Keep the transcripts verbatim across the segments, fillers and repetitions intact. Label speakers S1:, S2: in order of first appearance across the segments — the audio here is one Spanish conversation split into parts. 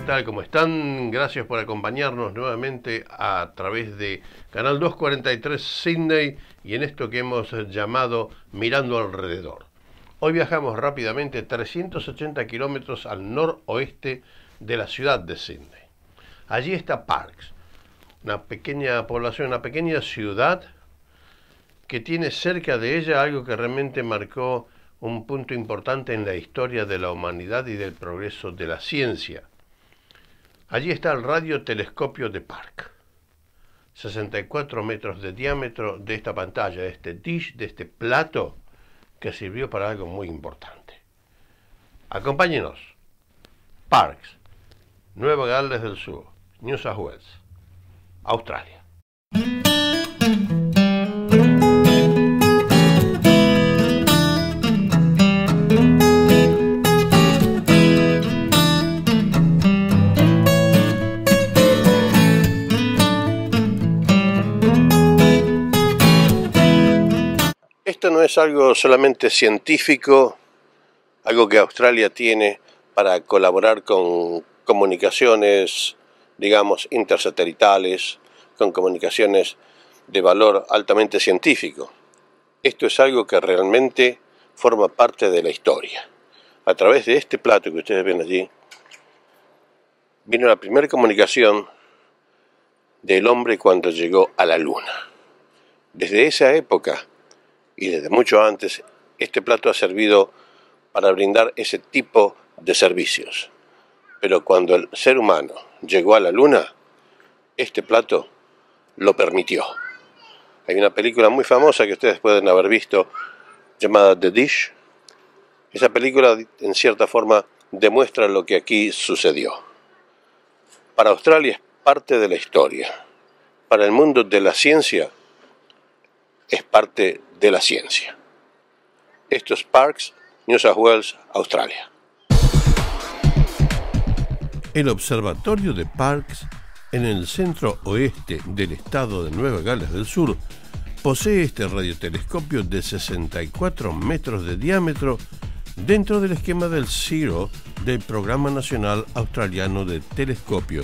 S1: tal? ¿Cómo están? Gracias por acompañarnos nuevamente a través de Canal doscientos cuarenta y tres Sydney y en esto que hemos llamado Mirando Alrededor. Hoy viajamos rápidamente trescientos ochenta kilómetros al noroeste de la ciudad de Sydney. Allí está Parkes, una pequeña población, una pequeña ciudad que tiene cerca de ella algo que realmente marcó un punto importante en la historia de la humanidad y del progreso de la ciencia. Allí está el radiotelescopio de Parkes, sesenta y cuatro metros de diámetro de esta pantalla, de este dish, de este plato, que sirvió para algo muy importante. Acompáñenos. Parkes, Nueva Gales del Sur, New South Wales, Australia. Esto no es algo solamente científico, algo que Australia tiene para colaborar con comunicaciones, digamos, intersatelitales, con comunicaciones de valor altamente científico. Esto es algo que realmente forma parte de la historia. A través de este plato que ustedes ven allí, vino la primera comunicación del hombre cuando llegó a la Luna. Desde esa época, y desde mucho antes, este plato ha servido para brindar ese tipo de servicios. Pero cuando el ser humano llegó a la Luna, este plato lo permitió. Hay una película muy famosa que ustedes pueden haber visto, llamada The Dish. Esa película, en cierta forma, demuestra lo que aquí sucedió. Para Australia es parte de la historia. Para el mundo de la ciencia, es parte de la ciencia. Esto es Parkes, New South Wales, Australia. El observatorio de Parkes, en el centro oeste del estado de Nueva Gales del Sur, posee este radiotelescopio de sesenta y cuatro metros de diámetro dentro del esquema del CSIRO del Programa Nacional Australiano de Telescopios.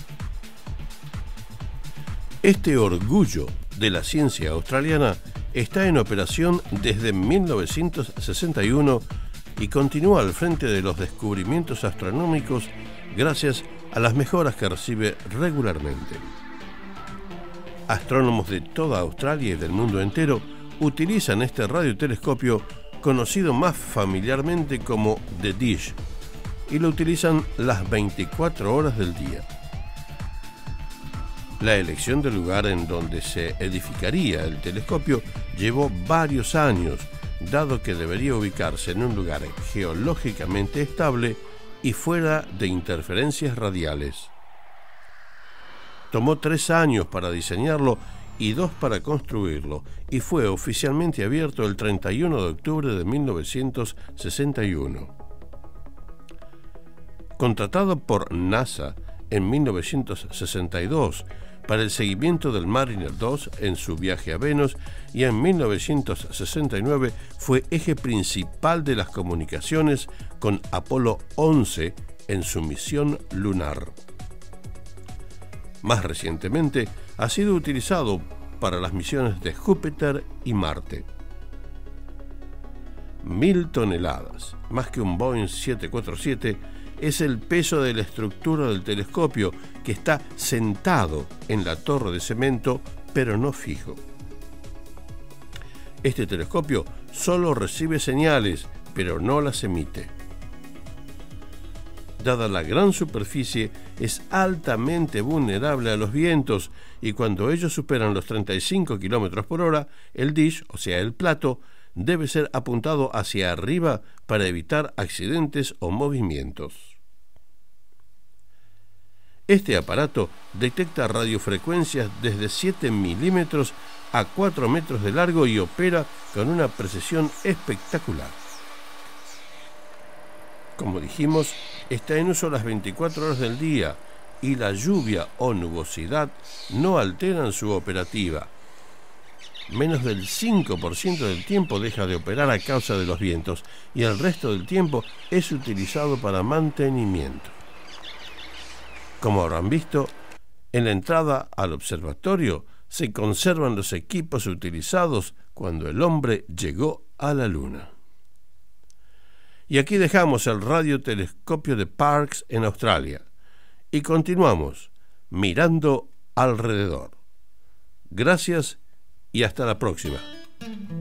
S1: Este orgullo de la ciencia australiana está en operación desde mil novecientos sesenta y uno y continúa al frente de los descubrimientos astronómicos gracias a las mejoras que recibe regularmente. Astrónomos de toda Australia y del mundo entero utilizan este radiotelescopio conocido más familiarmente como The Dish y lo utilizan las veinticuatro horas del día. La elección del lugar en donde se edificaría el telescopio llevó varios años, dado que debería ubicarse en un lugar geológicamente estable y fuera de interferencias radiales. Tomó tres años para diseñarlo y dos para construirlo, y fue oficialmente abierto el treinta y uno de octubre de mil novecientos sesenta y uno. Contratado por NASA en mil novecientos sesenta y dos para el seguimiento del Mariner dos en su viaje a Venus, y en mil novecientos sesenta y nueve fue eje principal de las comunicaciones con Apolo once en su misión lunar. Más recientemente ha sido utilizado para las misiones de Júpiter y Marte. Mil toneladas, más que un Boeing siete cuatro siete, es el peso de la estructura del telescopio, que está sentado en la torre de cemento, pero no fijo. Este telescopio solo recibe señales, pero no las emite. Dada la gran superficie, es altamente vulnerable a los vientos, y cuando ellos superan los treinta y cinco kilómetros por hora, el dish, o sea el plato, debe ser apuntado hacia arriba para evitar accidentes o movimientos. Este aparato detecta radiofrecuencias desde siete milímetros a cuatro metros de largo y opera con una precisión espectacular. Como dijimos, está en uso las veinticuatro horas del día y la lluvia o nubosidad no alteran su operativa. Menos del cinco por ciento del tiempo deja de operar a causa de los vientos y el resto del tiempo es utilizado para mantenimiento. Como habrán visto, en la entrada al observatorio se conservan los equipos utilizados cuando el hombre llegó a la Luna. Y aquí dejamos el radiotelescopio de Parkes en Australia y continuamos mirando alrededor. Gracias y hasta la próxima.